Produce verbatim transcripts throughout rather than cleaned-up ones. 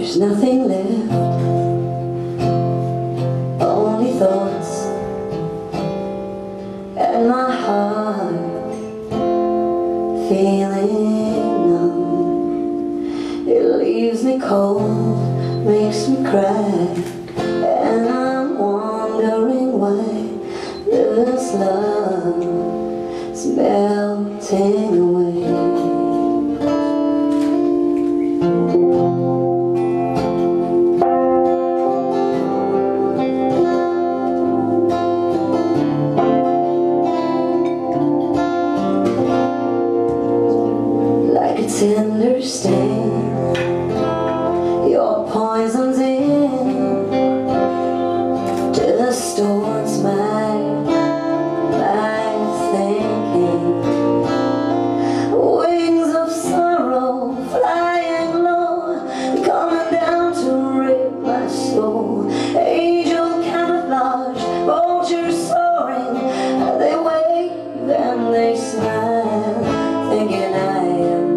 There's nothing left, only thoughts and my heart feeling numb. It leaves me cold, makes me cry, and I'm wondering why this love is melting away. Tender stain, your poison's in, distorts my, my thinking. Wings of sorrow flying low, coming down to rape my soul. Angel camouflaged, vultures soaring, they wave and they smile, thinking I am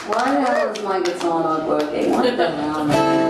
Why the hell is my guitar not working? What the hell, man?